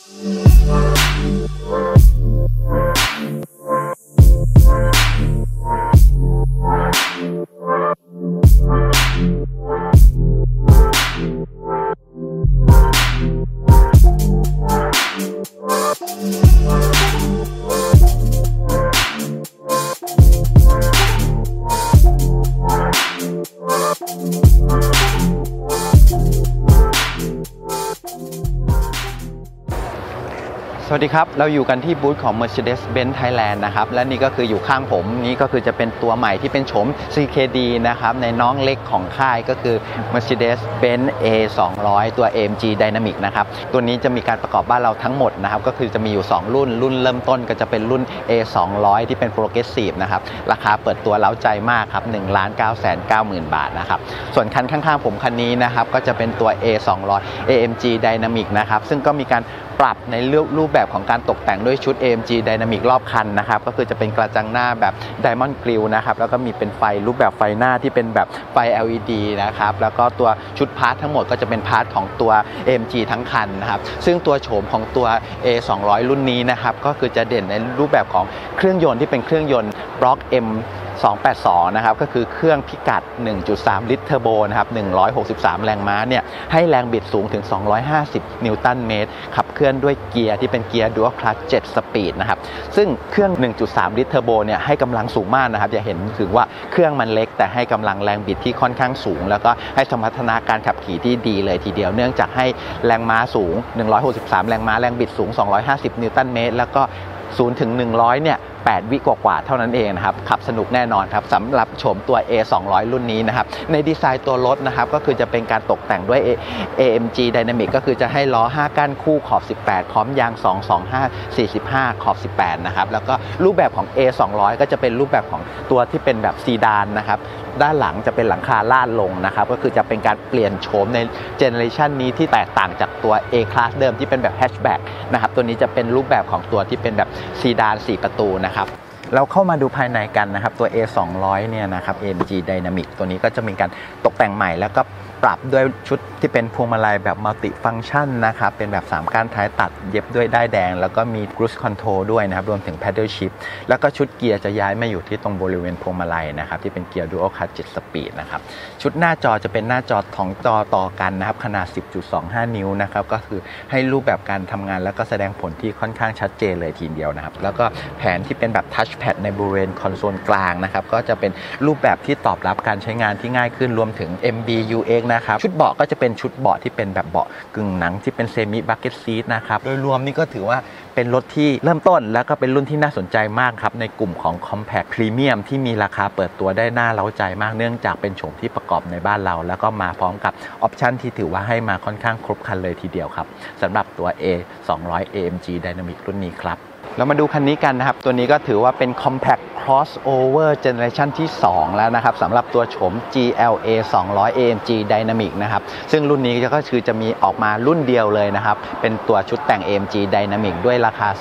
สวัสดีครับเราอยู่กันที่บูธของ Mercedes-Benz Thailand นะครับและนี่ก็คืออยู่ข้างผมนี่ก็คือจะเป็นตัวใหม่ที่เป็นโฉม CKD นะครับในน้องเล็กของค่ายก็คือ Mercedes-Benz A200 ตัว AMG Dynamic นะครับตัวนี้จะมีการประกอบบ้านเราทั้งหมดนะครับก็คือจะมีอยู่2รุ่นเริ่มต้นก็จะเป็นรุ่น A200 ที่เป็น Progressive นะครับราคาเปิดตัวเล้าใจมากครับ 1,990,000 บาทนะครับส่วนคันข้างๆผมคันนี้นะครับก็จะเป็นตัว A200 AMG Dynamic นะครับซึ่งก็มีการปรับในรูปแบบของการตกแต่งด้วยชุด AMG Dynamic รอบคันนะครับก็คือจะเป็นกระจังหน้าแบบ Diamond Grille นะครับแล้วก็มีเป็นไฟรูปแบบไฟหน้าที่เป็นแบบไฟ LED นะครับแล้วก็ตัวชุดพาร์ททั้งหมดก็จะเป็นพาร์ทของตัว AMG ทั้งคันนะครับซึ่งตัวโฉมของตัว A200 รุ่นนี้นะครับก็คือจะเด่นในรูปแบบของเครื่องยนต์ที่เป็นเครื่องยนต์บล็อก M282 นะครับก็คือเครื่องพิกัด 1.3 ลิตรเทอร์โบนะครับ163 แรงม้าเนี่ยให้แรงบิดสูงถึง250 นิวตันเมตรขับเคลื่อนด้วยเกียร์ที่เป็นเกียร์ Dual Clutch 7 สปีดนะครับซึ่งเครื่อง 1.3 ลิตรเทอร์โบเนี่ยให้กำลังสูงมากนะครับจะเห็นถึงว่าเครื่องมันเล็กแต่ให้กำลังแรงบิดที่ค่อนข้างสูงแล้วก็ให้สมรรถนะการขับขี่ที่ดีเลยทีเดียวเนื่องจากให้แรงม้าสูง163 แรงม้าแรงบิดสูง250 นิวตันเมตรแล้วก็0 ถึง 100เนี่ย8 วิกว่าเท่านั้นเองนะครับขับสนุกแน่นอนครับสำหรับโฉมตัว A200 รุ่นนี้นะครับในดีไซน์ตัวรถนะครับก็คือจะเป็นการตกแต่งด้วย AMG Dynamic ก็คือจะให้ล้อ5ก้านคู่ขอบ18พร้อมยาง225 45ขอบ18นะครับแล้วก็รูปแบบของ A200 ก็จะเป็นรูปแบบของตัวที่เป็นแบบซีดานนะครับด้านหลังจะเป็นหลังคาลาดลงนะครับก็คือจะเป็นการเปลี่ยนโฉมในเจเนอเรชันนี้ที่แตกต่างจากตัว A-Class เดิมที่เป็นแบบแฮชแบ็กนะครับตัวนี้จะเป็นรูปแบบของตัวที่เป็นแบบซีดาน4 ประตูนะครับเราเข้ามาดูภายในกันนะครับตัว A200 เนี่ยนะครับ AMG Dynamic ตัวนี้ก็จะมีการตกแต่งใหม่แล้วก็ปรับด้วยชุดที่เป็นพวงมาลัยแบบมัลติฟังก์ชันนะครับเป็นแบบ3ก้านท้ายตัดเย็บด้วยด้ายแดงแล้วก็มี Cruise Control ด้วยนะครับรวมถึง Paddle Shift แล้วก็ชุดเกียร์จะย้ายมาอยู่ที่ตรงบริเวณพวงมาลัยนะครับที่เป็นเกียร์ Dual Clutch 7 Speed นะครับชุดหน้าจอจะเป็นหน้าจอของจอต่อกันนะครับขนาด 10.25 นิ้วนะครับก็คือให้รูปแบบการทำงานแล้วก็แสดงผลที่ค่อนข้างชัดเจนเลยทีเดียวนะครับแล้วก็แผนที่เป็นแบบ Touch Pad ในบริเวณคอนโซลกลางนะครับก็จะเป็นรูปแบบที่ตอบรับการใช้งานที่ง่ายขึ้นรวมถึง MBUX นะครับชุดเบาะก็จะเป็นชุดเบาะที่เป็นแบบเบาะกึ่งหนังที่เป็นเซมิบักเก็ตซีทนะครับโดยรวมนี่ก็ถือว่าเป็นรถที่เริ่มต้นแล้วก็เป็นรุ่นที่น่าสนใจมากครับในกลุ่มของ Compact Premium ที่มีราคาเปิดตัวได้น่าเร้าใจมากเนื่องจากเป็นโฉมที่ประกอบในบ้านเราแล้วก็มาพร้อมกับออปชันที่ถือว่าให้มาค่อนข้างครบครันเลยทีเดียวครับสำหรับตัว A200 AMG Dynamic รุ่นนี้ครับเรามาดูคันนี้กันนะครับตัวนี้ก็ถือว่าเป็น Compact Crossover Generation ที่2แล้วนะครับสำหรับตัวโฉม GLA 200 AMG Dynamic นะครับซึ่งรุ่นนี้ก็คือจะมีออกมารุ่นเดียวเลยนะครับเป็นตัวชุดแต่ง AMG Dynamic ด้วยราคา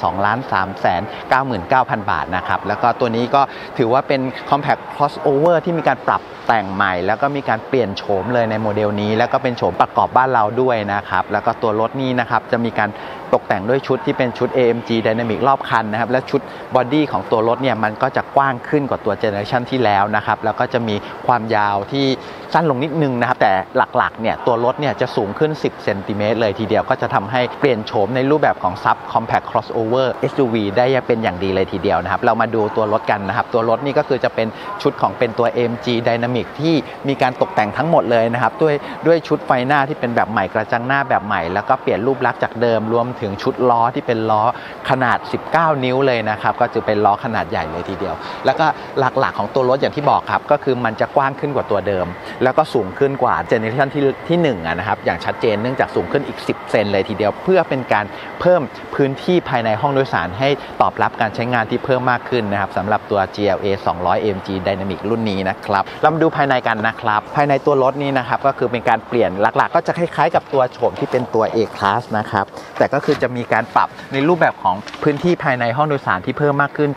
2,399,000 บาทนะครับแล้วก็ตัวนี้ก็ถือว่าเป็น Compact Crossover ที่มีการปรับแต่งใหม่แล้วก็มีการเปลี่ยนโฉมเลยในโมเดลนี้แล้วก็เป็นโฉมประกอบบ้านเราด้วยนะครับแล้วก็ตัวรถนี้นะครับจะมีการตกแต่งด้วยชุดที่เป็นชุด AMG Dynamic รอบคันนะครับและชุดบอดี้ของตัวรถเนี่ยมันก็จะกว้างขึ้นกว่าตัวเจเนอเรชันที่แล้วนะครับแล้วก็จะมีความยาวที่สั้นลงนิดนึงนะครับแต่หลักๆเนี่ยตัวรถเนี่ยจะสูงขึ้น10 เซนติเมตรเลยทีเดียวก็จะทำให้เปลี่ยนโฉมในรูปแบบของ Sub Compact Crossover SUV ได้เป็นอย่างดีเลยทีเดียวนะครับเรามาดูตัวรถกันนะครับตัวรถนี่ก็คือจะเป็นชุดของเป็นตัว AMG Dynamic ที่มีการตกแต่งทั้งหมดเลยนะครับด้วยชุดไฟหน้าที่เป็นแบบใหม่กระจังหน้าแบบใหม่แล้วก็เปลี่ยนรูปลักษณ์จากเดิมรวมถึงชุดล้อที่เป็นล้อขนาด19 นิ้วเลยนะครับก็จะเป็นล้อขนาดใหญ่เลยทีเดียวแล้วก็หลักๆของตัวรถอย่างที่บอกครับก็คือมันจะกว้างขึ้นกว่าตัวเดิมแล้วก็สูงขึ้นกว่าเจเนอเรชันที่1นะครับอย่างชัดเจนเนื่องจากสูงขึ้นอีก10 เซนเลยทีเดียวเพื่อเป็นการเพิ่มพื้นที่ภายในห้องโดยสารให้ตอบรับการใช้งานที่เพิ่มมากขึ้นนะครับสำหรับตัว GLA 200 AMG Dynamic รุ่นนี้นะครับเรามาดูภายในกันนะครับภายในตัวรถนี้นะครับก็คือเป็นการเปลี่ยนหลักๆก็จะคล้ายๆกับตัวโฉมที่เป็นตัว A-Class นะครับแต่ก็คือจะมีการปรับในรูปแบบของพื้นที่ภายในห้องโดยสารที่เพิ่มมากขึ้นจาก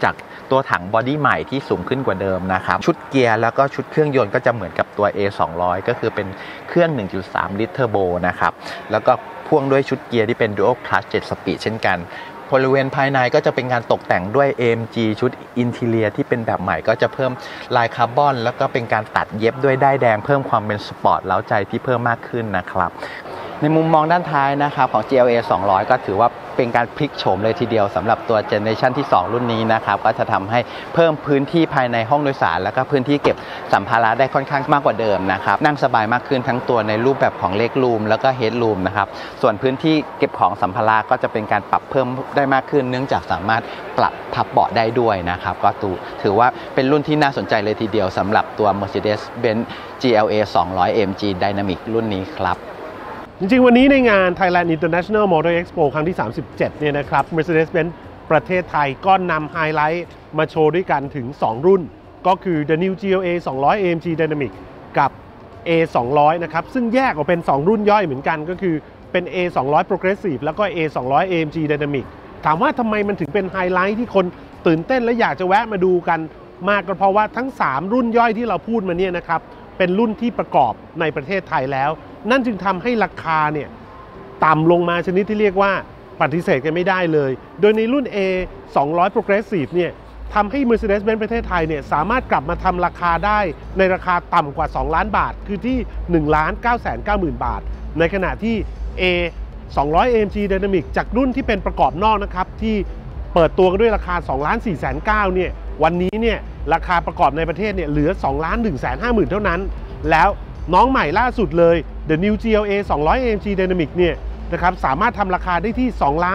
ตัวถังบอดี้ใหม่ที่สูงขึ้นกว่าเดิมนะครับชุดเกียร์แล้วก็ชุดเครื่องยนต์ก็จะเหมือนกับตัว A200 ก็คือเป็นเครื่อง 1.3 ลิตรเทอร์โบนะครับแล้วก็พ่วงด้วยชุดเกียร์ที่เป็น Dual Clutch 7 สปีดเช่นกันบริเวณภายในก็จะเป็นการตกแต่งด้วย AMG ชุดอินทีเรียที่เป็นแบบใหม่ก็จะเพิ่มลายคาร์บอนแล้วก็เป็นการตัดเย็บด้วยด้ายแดงเพิ่มความเป็นสปอร์ตเร้าใจที่เพิ่มมากขึ้นนะครับในมุมมองด้านท้ายนะครับของ GLA 200 ก็ถือว่าเป็นการพลิกโฉมเลยทีเดียวสำหรับตัวเจเนอเรชันที่2รุ่นนี้นะครับก็จะทำให้เพิ่มพื้นที่ภายในห้องโดยสารแล้วก็พื้นที่เก็บสัมภาระได้ค่อนข้างมากกว่าเดิมนะครับนั่งสบายมากขึ้นทั้งตัวในรูปแบบของเล็กรูมแล้วก็เฮดรูมนะครับส่วนพื้นที่เก็บของสัมภาระก็จะเป็นการปรับเพิ่มได้มากขึ้นเนื่องจากสามารถปรับพับเบาะได้ด้วยนะครับก็ถือว่าเป็นรุ่นที่น่าสนใจเลยทีเดียวสำหรับตัว Mercedes-Benz GLA 200 AMG Dynamic รุ่นนี้ครับจริงๆวันนี้ในงาน Thailand International Motor Expo ครั้งที่ 37 เนี่ยนะครับ Mercedes-Benz ประเทศไทยก็นำไฮไลท์มาโชว์ด้วยกันถึง 2 รุ่นก็คือ The New GLA 200 AMG Dynamic กับ A 200นะครับซึ่งแยกออกเป็น 2 รุ่นย่อยเหมือนกันก็คือเป็น A 200 Progressive แล้วก็ A 200 AMG Dynamic ถามว่าทำไมมันถึงเป็นไฮไลท์ที่คนตื่นเต้นและอยากจะแวะมาดูกันมากก็เพราะว่าทั้ง 3 รุ่นย่อยที่เราพูดมาเนี่ยนะครับเป็นรุ่นที่ประกอบในประเทศไทยแล้วนั่นจึงทำให้ราคาเนี่ยต่ำลงมาชนิดที่เรียกว่าปฏิเสธกันไม่ได้เลยโดยในรุ่น A 200 Progressive เนี่ยทำให้ Mercedes-Benz ประเทศไทยเนี่ยสามารถกลับมาทำราคาได้ในราคาต่ำกว่า 2 ล้านบาทคือที่ 1,990,000 บาทในขณะที่ A 200 AMG Dynamic จากรุ่นที่เป็นประกอบนอกนะครับที่เปิดตัวกันด้วยราคา 2,490,000 เนี่ยวันนี้เนี่ยราคาประกอบในประเทศเนี่ยเหลือ 2,150,000 เท่านั้นแล้วน้องใหม่ล่าสุดเลย The New GLA 200 AMG Dynamic เนี่ยนะครับสามารถทำราคาได้ที่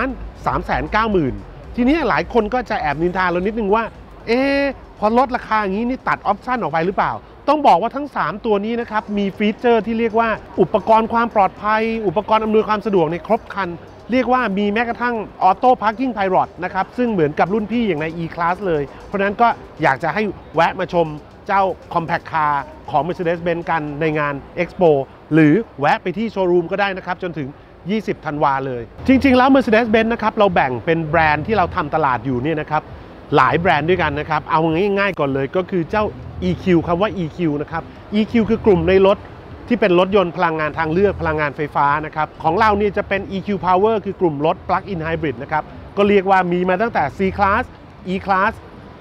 2,390,000 ทีนี้หลายคนก็จะแอบนินทาเรานิดนึงว่าพอลดราคาอย่างนี้นี่ตัดออปชั่นออกไปหรือเปล่าต้องบอกว่าทั้ง3ตัวนี้นะครับมีฟีเจอร์ที่เรียกว่าอุปกรณ์ความปลอดภัยอุปกรณ์อำนวยความสะดวกในครบครันเรียกว่ามีแม้กระทั่ง Auto Parking Pilot นะครับซึ่งเหมือนกับรุ่นพี่อย่างใน E-Class เลยเพราะนั้นก็อยากจะให้แวะมาชมเจ้า Compact Car ของ Mercedes-Benz กันในงาน Expo หรือแวะไปที่โชว์รูมก็ได้นะครับจนถึง20 ธันวาเลยจริงๆแล้ว Mercedes-Benz นะครับเราแบ่งเป็นแบรนด์ที่เราทำตลาดอยู่เนี่ยนะครับหลายแบรนด์ด้วยกันนะครับเอาง่ายๆก่อนเลยก็คือเจ้า EQ คำว่า EQ นะครับ EQ คือกลุ่มในรถที่เป็นรถยนต์พลังงานทางเลือกพลังงานไฟฟ้านะครับของเราเนี่ยจะเป็น EQ Power คือกลุ่มรถ Plug-in Hybrid นะครับก็เรียกว่ามีมาตั้งแต่ C-Class E-Class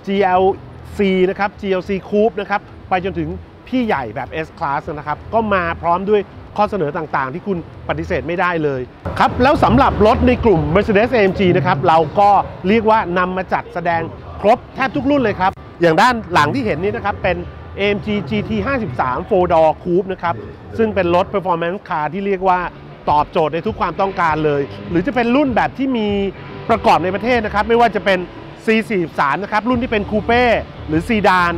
GLC นะครับ GLC Coupe นะครับไปจนถึงพี่ใหญ่แบบ S-Class นะครับก็มาพร้อมด้วยข้อเสนอต่างๆที่คุณปฏิเสธไม่ได้เลยครับแล้วสำหรับรถในกลุ่ม Mercedes-AMG นะครับเราก็เรียกว่านำมาจัดแสดงครบแทบทุกรุ่นเลยครับอย่างด้านหลังที่เห็นนี้นะครับเป็น AMG GT 53 4 Door Coupe นะครับซึ่งเป็นรถ Performance Car ที่เรียกว่าตอบโจทย์ในทุกความต้องการเลยหรือจะเป็นรุ่นแบบที่มีประกอบในประเทศนะครับไม่ว่าจะเป็น C43 นะครับรุ่นที่เป็นคูเป้หรือซีดาน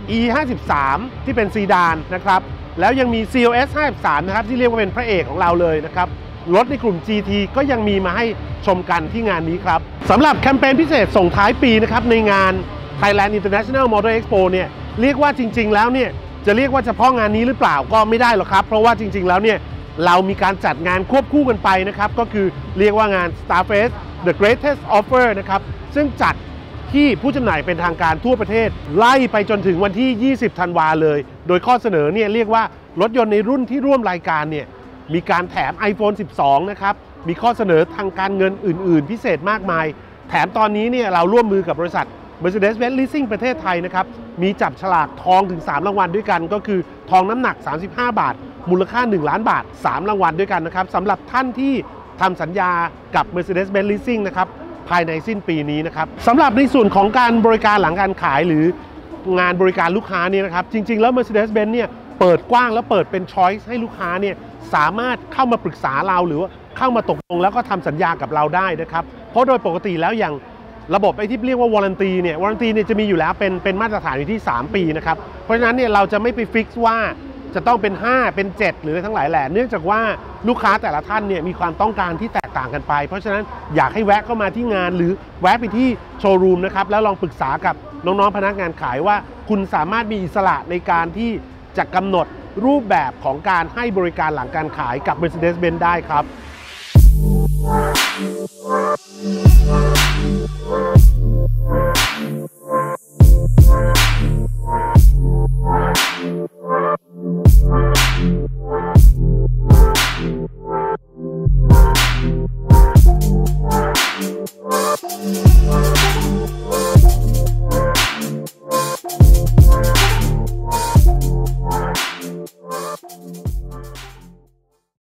E53 ที่เป็นซีดานนะครับแล้วยังมี CLS 53นะครับที่เรียกว่าเป็นพระเอกของเราเลยนะครับรถในกลุ่ม GT ก็ยังมีมาให้ชมกันที่งานนี้ครับสำหรับแคมเปญพิเศษส่งท้ายปีนะครับในงาน Thailand International Motor Expo เนี่ยเรียกว่าจริงๆแล้วเนี่ยจะเรียกว่าเฉพาะงานนี้หรือเปล่าก็ไม่ได้หรอกครับเพราะว่าจริงๆแล้วเนี่ยเรามีการจัดงานควบคู่กันไปนะครับก็คือเรียกว่างาน Starfest The Greatest Offer นะครับซึ่งจัดที่ผู้จำหน่ายเป็นทางการทั่วประเทศไล่ไปจนถึงวันที่ 20 ธันวาเลยโดยข้อเสนอเนี่ยเรียกว่ารถยนต์ในรุ่นที่ร่วมรายการเนี่ยมีการแถม iPhone 12 นะครับมีข้อเสนอทางการเงินอื่นๆพิเศษมากมายแถมตอนนี้เนี่ยเราร่วมมือกับบริษัท Mercedes-Benz Leasing ประเทศไทยนะครับมีจับฉลากทองถึง3รางวัลด้วยกันก็คือทองน้ำหนัก35 บาทมูลค่า1ล้านบาท3รางวัลด้วยกันนะครับสำหรับท่านที่ทำสัญญากับ Mercedes-Benz Leasing นะครับภายในสิ้นปีนี้นะครับสำหรับในส่วนของการบริการหลังการขายหรืองานบริการลูกค้าเนี่ยนะครับจริงๆแล้ว Mercedes-Benz เนี่ยเปิดกว้างและเปิดเป็น choice ให้ลูกค้าเนี่ยสามารถเข้ามาปรึกษาเราหรือว่าเข้ามาตกลงแล้วก็ทำสัญญากับเราได้นะครับเพราะโดยปกติแล้วอย่างระบบไอ้ที่เรียกว่าวารันตีเนี่ยวารันตีเนี่ยจะมีอยู่แล้วเป็นมาตรฐานอยู่ที่3 ปีนะครับเพราะฉะนั้นเนี่ยเราจะไม่ไปฟิกซ์ว่าจะต้องเป็น5เป็น7หรือทั้งหลายแหล่เนื่องจากว่าลูกค้าแต่ละท่านเนี่ยมีความต้องการที่แตกต่างกันไปเพราะฉะนั้นอยากให้แวะเข้ามาที่งานหรือแวะไปที่โชว์รูมนะครับแล้วลองปรึกษากับน้องๆพนักงานขายว่าคุณสามารถมีอิสระในการที่จะกำหนดรูปแบบของการให้บริการหลังการขายกับ Mercedes-Benz ได้ครับ